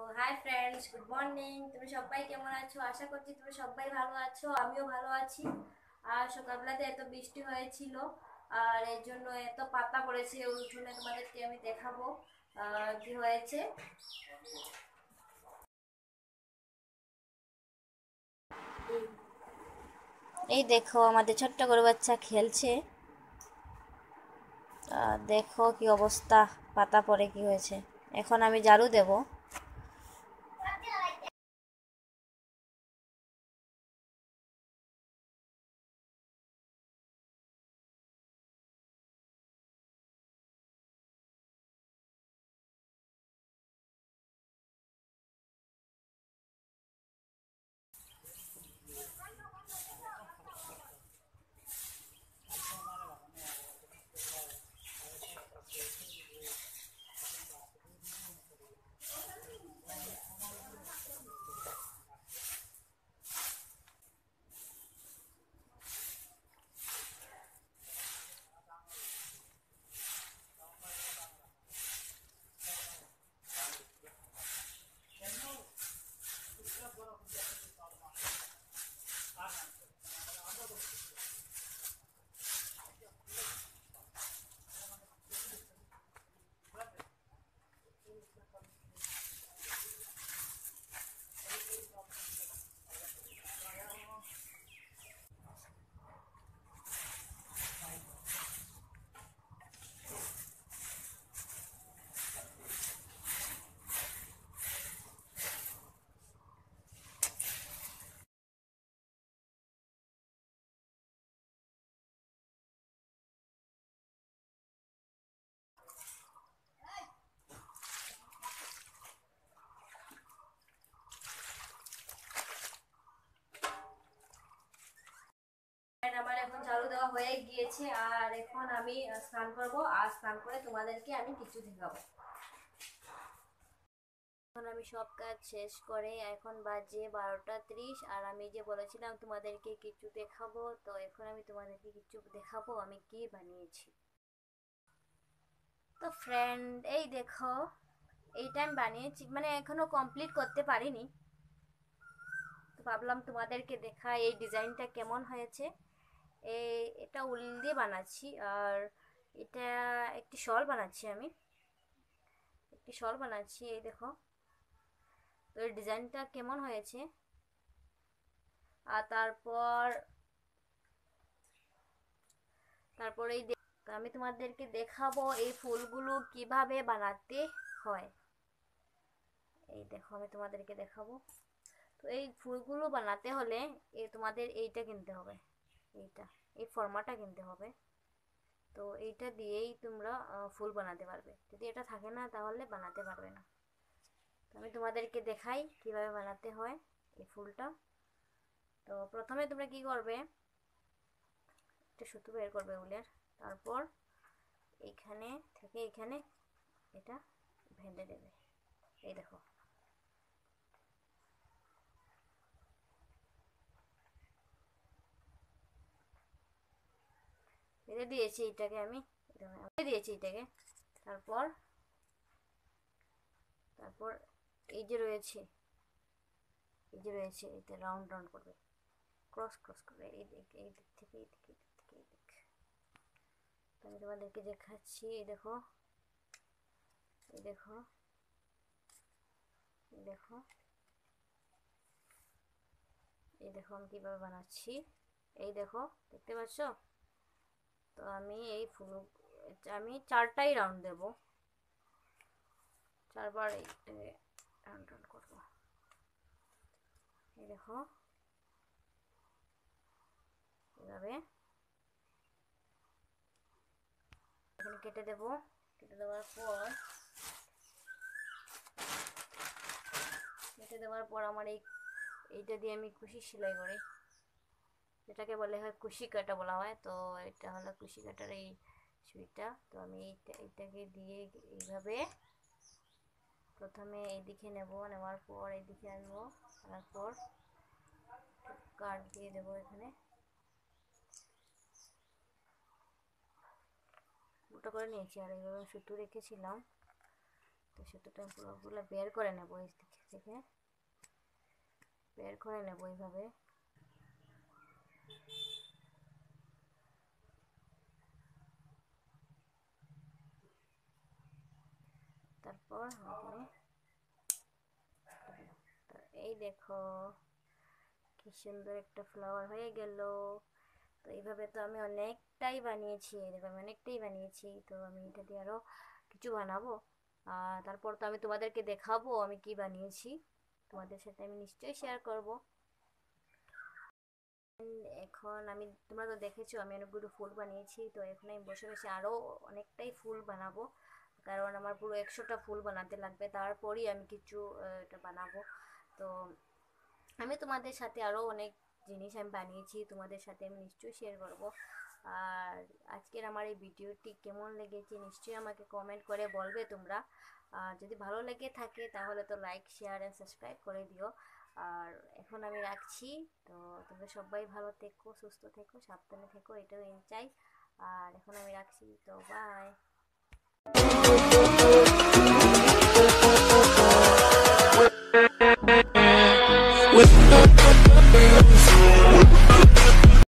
Hi friends, good morning. তুমি সবাই কেমন আছো? আশা করছি তুমি সবাই ভালো আছো, আমিও ভালো আছি। আর সকালবেলাতে এত বৃষ্টি হয়েছিল, আর এর জন্য এত পাতা পড়েছে, ওই জন্য তোমাদেরকে আমি দেখাবো কি হয়েছে। এই দেখো আমাদের ছোট্ট গরু বাচ্চা খেলছে। দেখো কি অবস্থা, পাতা পড়ে কি হয়েছে। এখন আমি ঝাড়ু দেব। আমার এখন ঝাড়ু দেওয়া হয়ে গিয়েছে, আর এখন আমি স্নান করব, আর স্নান করে তোমাদেরকে আমি কিছু দেখাবো। এখন আমি সব কাজ শেষ করে এখন বাজে 12টা 30, আর আমি যে বলেছিলাম তোমাদেরকে কিছু দেখাবো, তো এখন আমি তোমাদেরকে কিছু দেখাবো আমি কি বানিয়েছি। তো ফ্রেন্ড, এই দেখো, এইটা আমি বানিয়েছি, মানে এখনো কমপ্লিট করতে পারিনি, তো ভাবলাম তোমাদেরকে দেখাই এই ডিজাইনটা কেমন হয়েছে। এটা উল দিয়ে বানাচ্ছি, আর এটা একটি শল বানাচ্ছি, আমি একটি শল বানাচ্ছি। এই দেখো, তো এই ডিজাইনটা কেমন হয়েছে। আর তারপর আমি তোমাদেরকে দেখাবো এই ফুলগুলো কিভাবে বানাতে হয়। এই দেখো, আমি তোমাদেরকে দেখাবো। তো এই ফুলগুলো বানাতে হলে তোমাদের এইটা কিনতে হবে, এইটা, এই ফর্মাটা কিনতে হবে। তো এইটা দিয়েই তোমরা ফুল বানাতে পারবে, যদি এটা থাকে না তাহলে বানাতে পারবে না। তো আমি তোমাদেরকে দেখাই কিভাবে বানাতে হয় এই ফুলটা। তো প্রথমে তোমরা কি করবে, একটা সুতো বের করবে উলের, তারপর এইখানে থেকে এইখানে এটা ভেঙে দেবে। এই দেখো, বেঁধে দিয়েছি এটাকে, আমি দিয়েছি এটাকে। তারপর তারপর এই যে রয়েছে, এটা রাউন্ড রাউন্ড করবে, ক্রস ক্রস করবে, এই দিক, এই দিক থেকে এই দিক, এই দিক থেকে এই দিক। তো আমি তোমাদেরকে দেখাচ্ছি। এই দেখো, এই দেখো, এই দেখো, এই দেখো আমি কীভাবে বানাচ্ছি। এই দেখো, দেখতে পাচ্ছ? তো আমি এই ফুল, আমি 4টাই রাউন্ড দেব, 4বার এইটাকে রাউন্ড রাউন্ড করবো। এই দেখো, এভাবে এখানে কেটে দেব। কেটে দেওয়ার পর আমার এইটা দিয়ে আমি কুশি সেলাই করি, যেটাকে বলে হয় কুশি কাটা বলা হয়। তো এটা হলো কুশি কাটার এই সুইটা। তো আমি এইটাকে দিয়ে এইভাবে প্রথমে এইদিকে নেওয়ার পর এইদিকে আনবো, আনার পর কাট দিয়ে দেবো। এখানে ওটা করে নিয়েছি, আর এইভাবে সুতো রেখেছিলাম, তো সুতোটা পুরোগুলো বের করে নেব, এই থেকে বের করে নেব এইভাবে। তারপর এই দেখো কি সুন্দর একটা ফ্লাওয়ার হয়ে গেল। তো এইভাবে তো আমি অনেকটাই বানিয়েছি, দেখো আমি অনেকটাই বানিয়েছি। তো আমি এটা দিয়ে আরও কিছু বানাবো, আর তারপর তো আমি তোমাদেরকে দেখাবো আমি কি বানিয়েছি, তোমাদের সাথে আমি নিশ্চয়ই শেয়ার করব। এখন আমি, তোমরা তো দেখেছো আমি অনেকগুলো ফুল বানিয়েছি। তো এখন আমি বসে বসে আরও অনেকটাই ফুল বানাবো, কারণ আমার পুরো 100টা ফুল বানাতে লাগবে, তারপরই আমি কিছু এটা বানাবো। তো আমি তোমাদের সাথে আরও অনেক জিনিস আমি বানিয়েছি, তোমাদের সাথে আমি নিশ্চয়ই শেয়ার করব। আর আজকের আমার এই ভিডিওটি কেমন লেগেছে নিশ্চয়ই আমাকে কমেন্ট করে বলবে তোমরা। আর যদি ভালো লেগে থাকে তাহলে তো লাইক শেয়ার অ্যান্ড সাবস্ক্রাইব করে দিও। আর এখন আমি রাখছি। তো তোমরা সবাই ভালো থেকো, সুস্থ থেকো, সাবধানে থেকো, এটাও আমি চাই। আর এখন আমি রাখছি, তো বাই। with